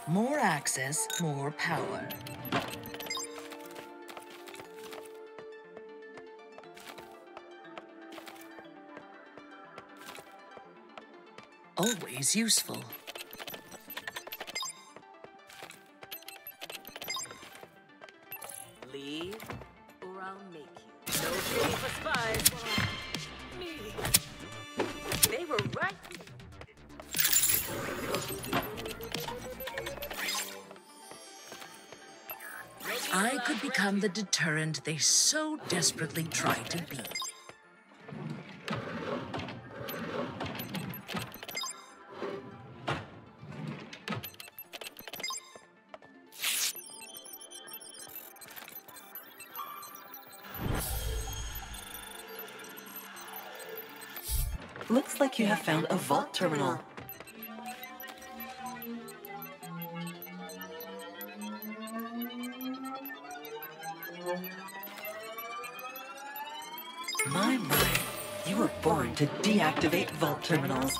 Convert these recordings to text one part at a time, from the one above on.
More access, more power. Always useful. Leave, or I'll make you. No pity for spies. Me. They were right. I could become the deterrent they so desperately try to be. Looks like you have found a vault terminal. My, you were born to deactivate vault terminals.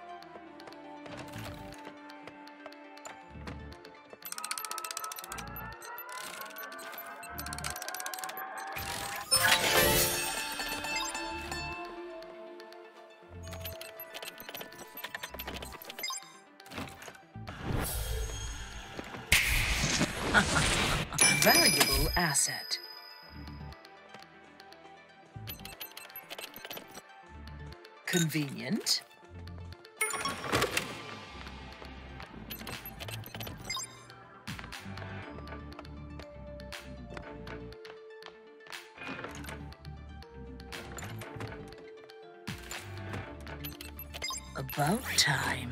Valuable asset. Convenient. About time.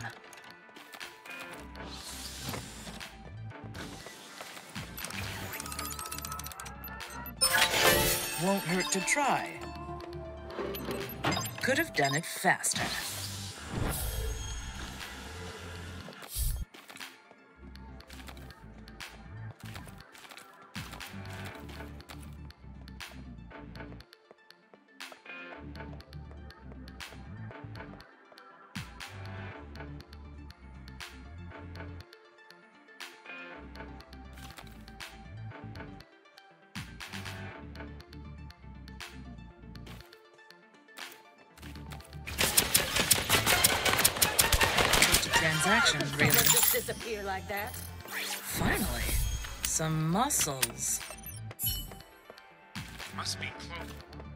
Won't hurt to try. Could have done it faster. Transaction, really. Just disappear like that. Finally, some muscles. Must be close.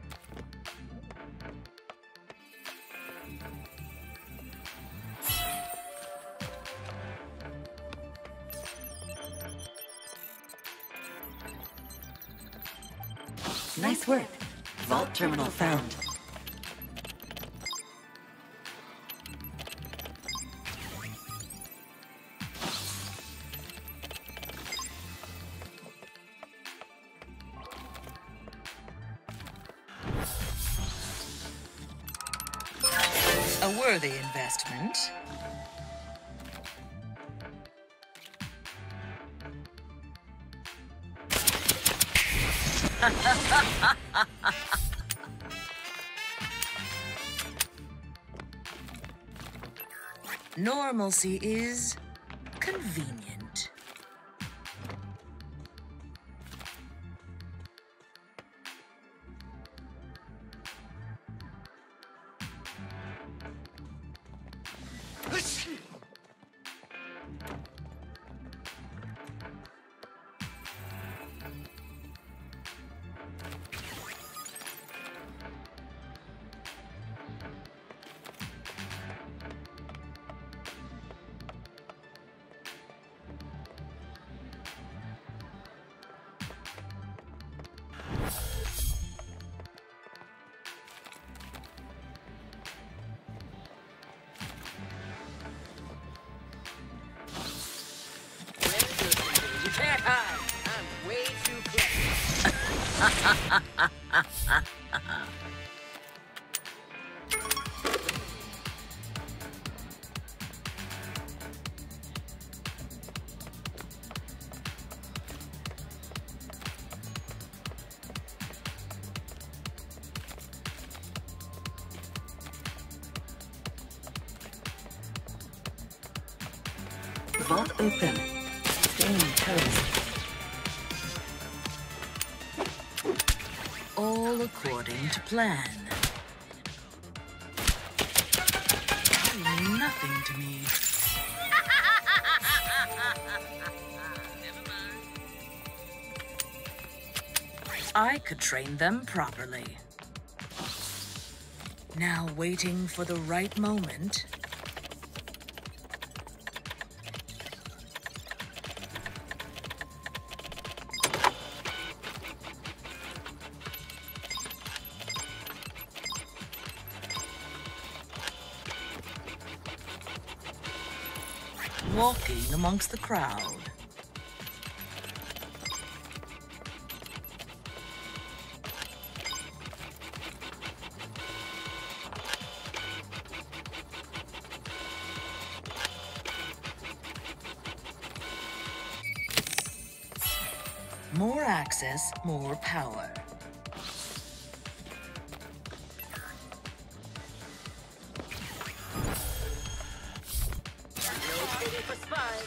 Nice work. Vault terminal found. A worthy investment. Normalcy is convenient. You can't hide. I'm way too clever. Vault open. Staying toast. All according to plan. Oh, nothing to me. I could train them properly. Now waiting for the right moment. Walking amongst the crowd. More access, more power. No pity for spies.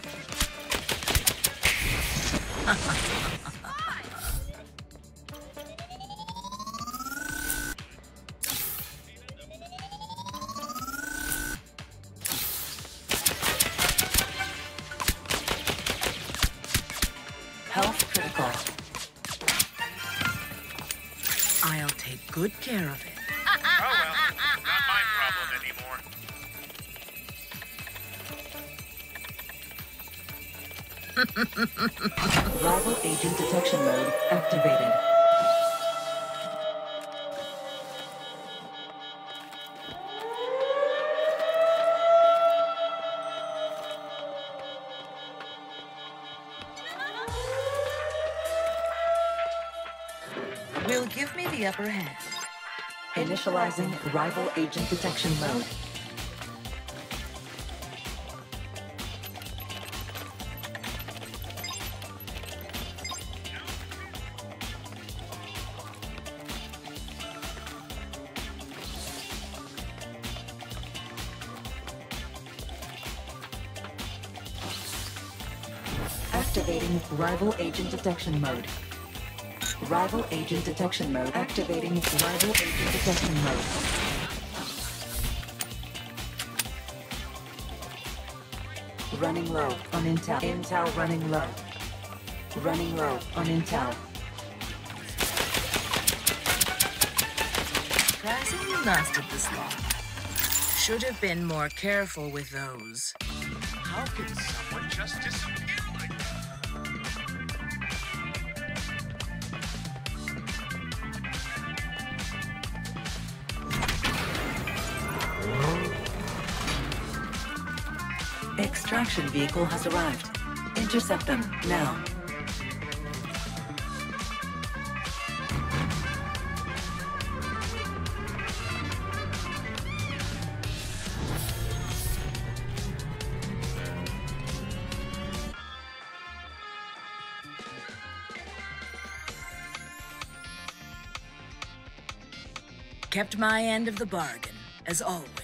Health critical. I'll take good care of it. Oh well, not my problem anymore. Rival agent detection mode activated. Will give me the upper hand. Initializing rival agent detection mode. Activating rival agent detection mode. Rival agent detection mode. Activating rival agent detection mode. Running low on intel. Intel running low. Running low on intel. Surprising you lasted this long. Should have been more careful with those. How can someone just disappear like that? Extraction vehicle has arrived. Intercept them now. Kept my end of the bargain, as always.